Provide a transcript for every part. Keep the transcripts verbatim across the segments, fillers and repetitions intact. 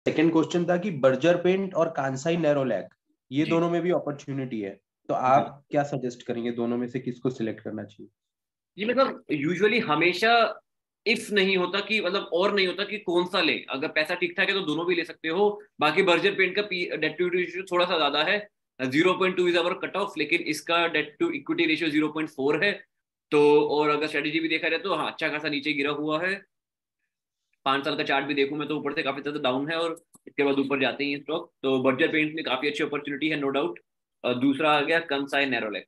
Second question था कि Berger paint और कांसाई नैरोलैक, ये जी दोनों में भी अपॉर्चुनिटी है, तो आप क्या सजेस्ट करेंगे, दोनों में से किसको सिलेक्ट करना चाहिए? ये मतलब यूजुअली हमेशा इफ नहीं होता कि मतलब और नहीं होता कि कौन सा ले, अगर पैसा ठीक ठाक है तो दोनों भी ले सकते हो। बाकी बर्जर पेंट का डेट टू इक्विटी रेशियो थोड़ा सा ज्यादा है, zero point two is our cut off, लेकिन इसका debt to equity ratio zero point four है। तो और अगर स्ट्रेटेजी भी देखा जाए तो हाँ अच्छा खासा नीचे गिरा हुआ है। पांच साल का चार्ट भी देखूं मैं तो ऊपर से काफी ज्यादा डाउन है और इसके बाद ऊपर जाते हैं स्टॉक। तो बर्जर पेंट में काफी अच्छी अपॉर्चुनिटी है नो डाउट। और दूसरा आ गया कंसाई नैरोलैक,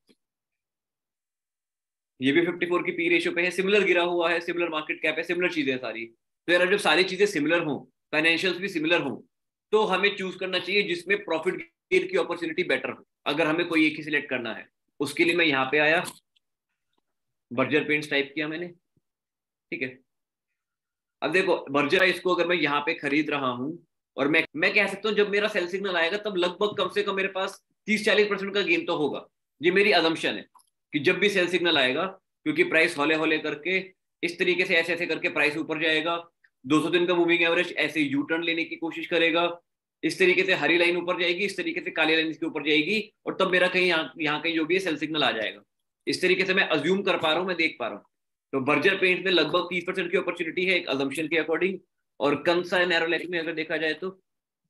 ये भी फिफ्टी फोर की पी रेशियो पे है, सिमिलर गिरा हुआ है, सिमिलर मार्केट कैप है, सिमिलर चीजें सारी। तो यार जब सारी चीजें सिमिलर हों, फाइनेंशियल्स भी सिमिलर हों, तो हमें चूज करना चाहिए जिसमें प्रॉफिट गेन की अपॉर्चुनिटी बेटर हो। अगर हमें कोई एक ही सिलेक्ट करना है, उसके लिए मैं यहाँ पे आया, बर्जर पेंट्स टाइप किया मैंने, ठीक है। अब देखो बर्जर इसको अगर मैं यहाँ पे खरीद रहा हूँ, और मैं मैं कह सकता हूँ जब मेरा सेल सिग्नल आएगा तब लगभग कम से कम मेरे पास तीस चालीस परसेंट का गेन तो होगा। ये मेरी अजम्पशन है कि जब भी सेल सिग्नल आएगा, क्योंकि प्राइस हौले हौले करके इस तरीके से ऐसे ऐसे करके प्राइस ऊपर जाएगा, दो सौ दिन का मूविंग एवरेज ऐसे यू टर्न लेने की कोशिश करेगा, इस तरीके से हरी लाइन ऊपर जाएगी, इस तरीके से काली लाइन इसके ऊपर जाएगी, और तब मेरा कहीं यहाँ यहाँ कहीं जो भी है सेल सिग्नल आ जाएगा। इस तरीके से मैं अज्यूम कर पा रहा हूँ, मैं देख पा रहा हूँ। तो बर्जर पेंट में लगभग तीस परसेंट की अपॉर्चुनिटी है एक अजम्पशन के अकॉर्डिंग। और कंसा नैरोलैक में अगर देखा जाए तो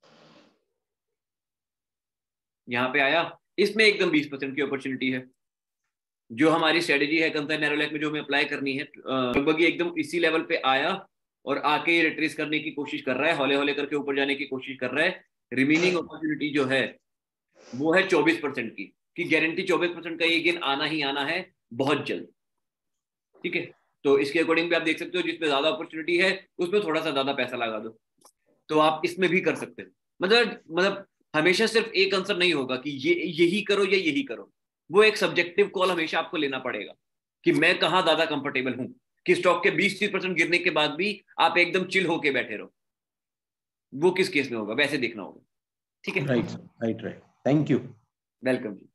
यहाँ पे आया, इसमें एकदम बीस परसेंट की अपॉर्चुनिटी है। जो हमारी स्ट्रेटेजी है कंसा नैरोलैक में जो हमें अप्लाई करनी है, लगभग ये एकदम इसी लेवल पे आया और आके रिट्रेस करने की कोशिश कर रहा है, हौले हौले करके ऊपर जाने की कोशिश कर रहा है। रिमेनिंग अपॉर्चुनिटी जो है वो है चौबीस परसेंट की कि गारंटी चौबीस परसेंट का ये गेन आना ही आना है बहुत जल्द, ठीक है। तो इसके अकॉर्डिंग भी आप देख सकते हो जिसमें ज्यादा अपॉर्चुनिटी है उसमें थोड़ा सा ज्यादा पैसा लगा दो, तो आप इसमें भी कर सकते हो। मतलब मतलब हमेशा सिर्फ एक आंसर नहीं होगा कि ये यही करो या यही करो, वो एक सब्जेक्टिव कॉल हमेशा आपको लेना पड़ेगा कि मैं कहाँ ज्यादा कंफर्टेबल हूँ, कि स्टॉक के बीस तीस परसेंट गिरने के बाद भी आप एकदम चिल होके बैठे रहो, वो किस केस में होगा, वैसे देखना होगा, ठीक है। Right right right, thank you. Welcome.